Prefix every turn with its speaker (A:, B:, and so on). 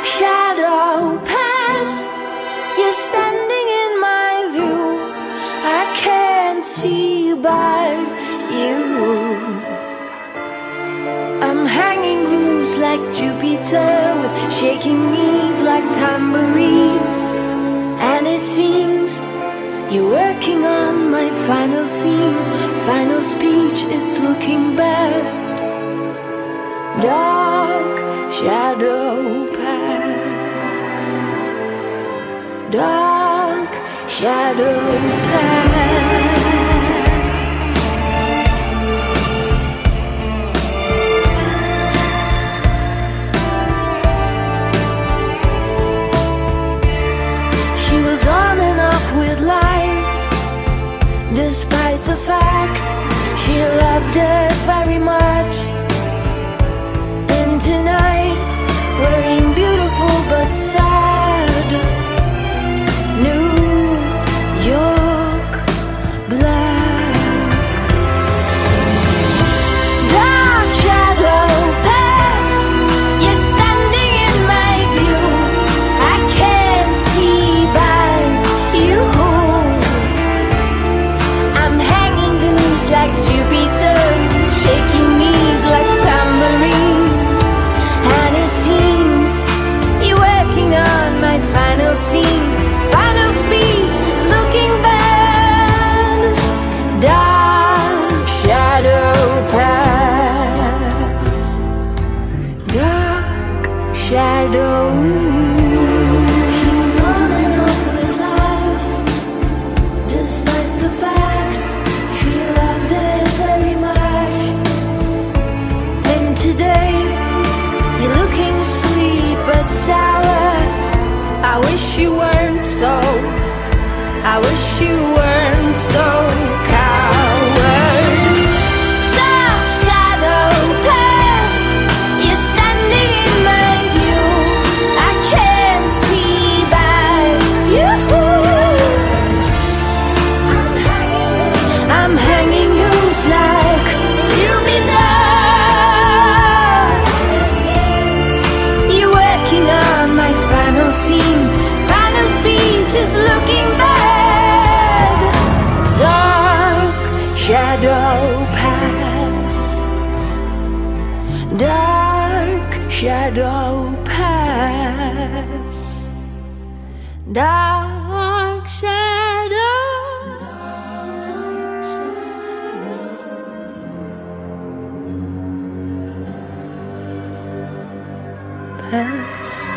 A: dark shadow pass. You're standing in my view. I can't see by you. I'm hanging loose like Jupiter, with shaking knees like tambourines. And it seems you're working on my final scene, final speech, it's looking bad. Dark shadow pass. Dark shadow pass. She was on and off with life, despite the fact she loved it very much. And tonight, wearing beautiful but sad New York black. Dark shadow pass. You're standing in my view. I can't see by you. I'm hanging loose like Jupiter, shaking knees like tambourines. And it seems you're working on my final scene, final speech is looking bad. Dark shadow pass. Dark shadow. She was on and off with life, despite the fact she loved it very much. And today, you're looking sweet but sour. I wish you weren't so, I wish you weren't so coward. Dark shadow pass. You're standing in my view. I can't see by you. I'm hanging loose like Jupiter. You're working on my final scene, final speech is looking bad. Dark shadow pass. Dark shadow pass. Dark shadow pass.